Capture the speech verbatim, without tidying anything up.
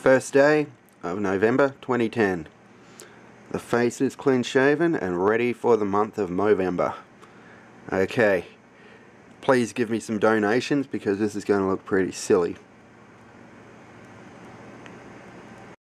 First day of November twenty ten. The face is clean shaven and ready for the month of Movember. Okay, please give me some donations because this is going to look pretty silly.